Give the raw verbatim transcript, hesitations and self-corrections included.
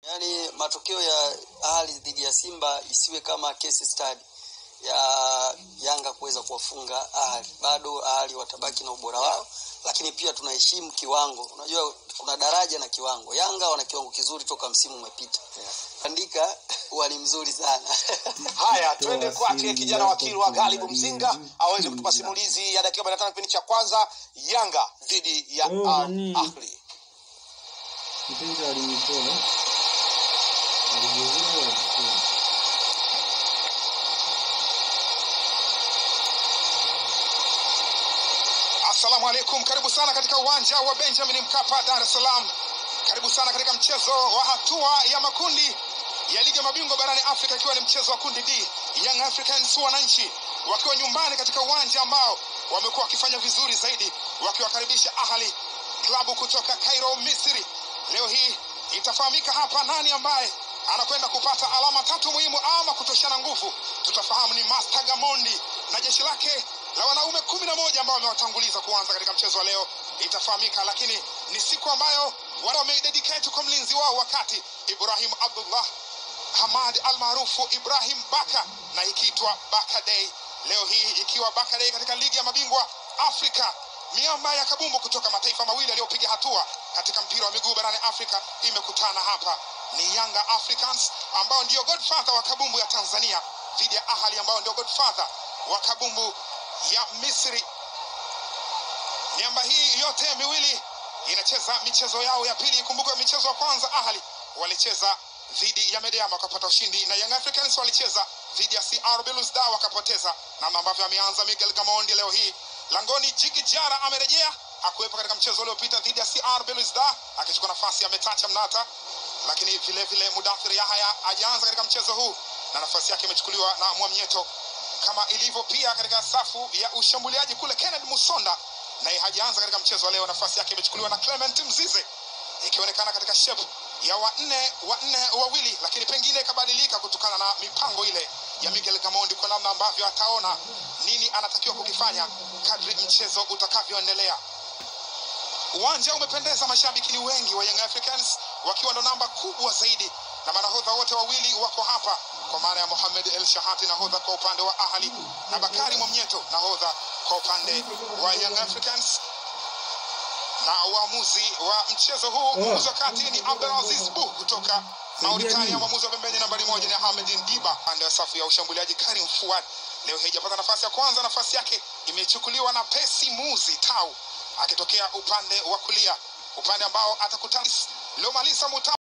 Yani matokeo ya Ahali dhidi ya Simba isiwe kama case study ya Yanga kuweza kuwafunga Ahali. Bado Ahali watabaki na ubora wao, lakini pia tunaheshimu kiwango. Unajua kuna daraja na kiwango. Yanga wana kiwango kizuri toka msimu umepita. Andika wali mzuri sana. Haya, twende kwake kijana wakili wa Ghalibu Mzinga aweze kutupa simulizi ya dakika arobaini na tano kipindi cha kwanza Yanga dhidi ya oh, Ahli. Mpenzi alinitoa. Assalamu alaikum, karibu sana katika uwanja wa Benjamin Mkapa, Dar es Salaam. Karibu sana katika mchezo wa hatua ya makundi ya Ligi ya Mabingwa barani Afrika, ikiwa ni mchezo wa kundi D. Young Africans wananchi wakiwa nyumbani katika uwanja ambao wamekuwa wakifanya vizuri zaidi, wakiwakaribisha Ahli, klabu kutoka Cairo, Misri. Leo hii itafahamika hapa nani ambaye anakwenda kupata alama tatu muhimu ama kutoshana nguvu. Tutafahamu ni Master Gamondi na jeshi lake la wanaume kumi na moja ambao wamewatanguliza kuanza katika mchezo wa leo. Itafahamika, lakini ni siku ambayo wale wameidedicate kwa mlinzi wao wakati Ibrahim Abdullah Hamad almaarufu Ibrahim Baka, na ikiitwa Baka Day. Leo hii ikiwa Baka Day katika Ligi ya Mabingwa Afrika, miamba ya kabumbu kutoka mataifa mawili yaliyopiga hatua katika mpira wa miguu barani Afrika imekutana hapa. Ni Yanga Africans ambao ndio godfather wa kabumbu ya Tanzania dhidi ya Ahli ambao ndio godfather wa kabumbu ya Misri. Miamba hii yote miwili inacheza michezo yao ya pili. Kumbuka michezo ya kwanza Ahli walicheza dhidi ya Medeama wakapata ushindi, na Young Africans walicheza dhidi ya C R Belouizdad wakapoteza. Na ambavyo ameanza Miguel Gamondi leo hii langoni, Jiki Jara amerejea, hakuwepo katika mchezo uliopita dhidi ya C R Belouizdad akichukua nafasi ya Metacha Mnata, lakini vile vile Mudathir Yahya hajaanza katika mchezo huu na nafasi yake imechukuliwa na Mwamnyeto, kama ilivyo pia katika safu ya ushambuliaji kule Kenneth Musonda naye hajaanza katika mchezo wa leo, nafasi yake imechukuliwa na Clement Mzize, ikionekana katika shape ya wanne wanne wawili, lakini pengine ikabadilika kutokana na mipango ile ya Miguel Gamondi kwa namna ambavyo ataona nini anatakiwa kukifanya kadri mchezo utakavyoendelea. Uwanja umependeza, mashabiki ni wengi wa Young Africans wakiwa ndo namba kubwa zaidi, na manahodha wote wawili wako hapa, kwa maana ya Mohamed El Shahati nahodha kwa upande wa Ahli na Bakari Mwamnyeto nahodha kwa upande wa Young Africans. Na waamuzi wa mchezo huu, mwamuzi wa kati ni Abdelaziz Bou kutoka Mauritania, mwamuzi wa pembeni nambari moja ni Ahmed Ndiba. Pande ya safu ya ushambuliaji Karim Fuad leo hajapata nafasi ya kwanza, nafasi yake imechukuliwa na Pesi Muzi Tau akitokea upande wa kulia, upande ambao atakutana Lomalisa Muta.